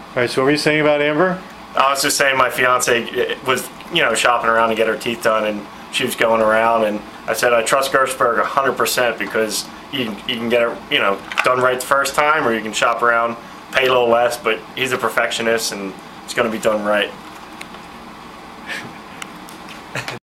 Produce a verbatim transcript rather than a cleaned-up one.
All right, so what were you saying about Amber? I was just saying my fiance was, you know, shopping around to get her teeth done, and she was going around, and I said I trust Gershberg one hundred percent because you can, you can get it, you know, done right the first time, or you can shop around, pay a little less, but he's a perfectionist and it's going to be done right.